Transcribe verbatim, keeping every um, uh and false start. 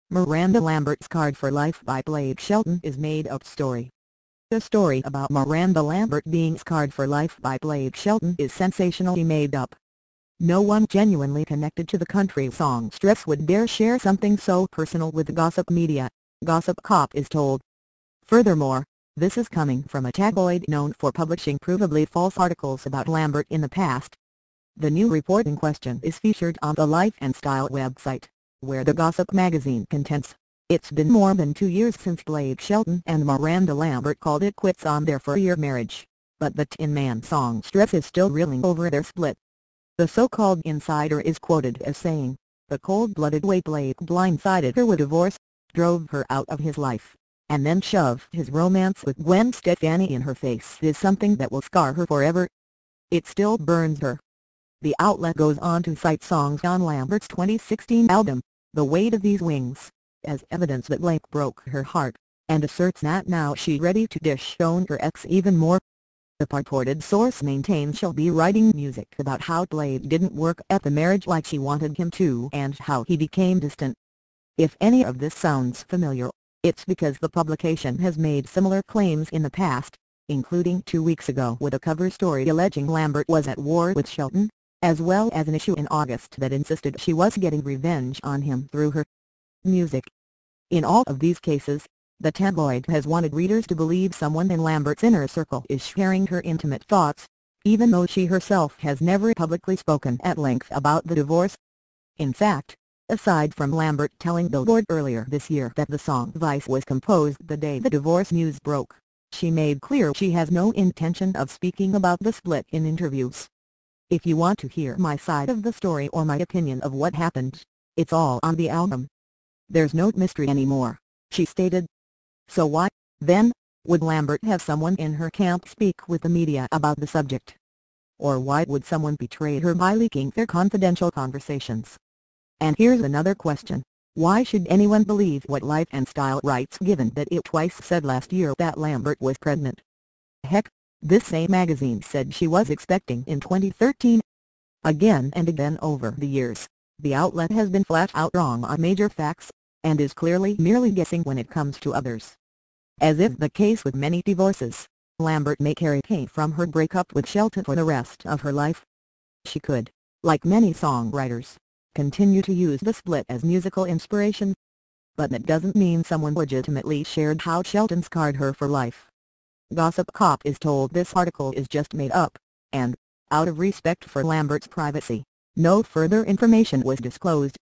Miranda Lambert Scarred for Life by Blake Shelton is made-up story. The story about Miranda Lambert being scarred for life by Blake Shelton is sensationally made up. No one genuinely connected to the country songstress would dare share something so personal with the gossip media, Gossip Cop is told. Furthermore, this is coming from a tabloid known for publishing provably false articles about Lambert in the past. The new report in question is featured on the Life and Style website, where the gossip magazine contends. It's been more than two years since Blake Shelton and Miranda Lambert called it quits on their four-year marriage, but the Tin Man songstress is still reeling over their split. The so-called insider is quoted as saying, "The cold-blooded way Blake blindsided her with divorce, drove her out of his life, and then shoved his romance with Gwen Stefani in her face is something that will scar her forever. It still burns her." The outlet goes on to cite songs on Lambert's twenty sixteen album, The Weight of These Wings, as evidence that Blake broke her heart, and asserts that now she's ready to disown her ex even more. The purported source maintains she'll be writing music about how Blake didn't work at the marriage like she wanted him to and how he became distant. If any of this sounds familiar, it's because the publication has made similar claims in the past, including two weeks ago with a cover story alleging Lambert was at war with Shelton, as well as an issue in August that insisted she was getting revenge on him through her music. In all of these cases, the tabloid has wanted readers to believe someone in Lambert's inner circle is sharing her intimate thoughts, even though she herself has never publicly spoken at length about the divorce. In fact, aside from Lambert telling Billboard earlier this year that the song Vice was composed the day the divorce news broke, she made clear she has no intention of speaking about the split in interviews. "If you want to hear my side of the story or my opinion of what happened, it's all on the album. There's no mystery anymore," she stated. So why, then, would Lambert have someone in her camp speak with the media about the subject? Or why would someone betray her by leaking their confidential conversations? And here's another question: why should anyone believe what Life and Style writes given that it twice said last year that Lambert was pregnant? Heck, this same magazine said she was expecting in twenty thirteen. Again and again over the years, the outlet has been flat out wrong on major facts, and is clearly merely guessing when it comes to others. As is the case with many divorces, Lambert may carry pain from her breakup with Shelton for the rest of her life. She could, like many songwriters, continue to use the split as musical inspiration. But that doesn't mean someone legitimately shared how Shelton scarred her for life. Gossip Cop is told this article is just made up, and, out of respect for Lambert's privacy, no further information was disclosed.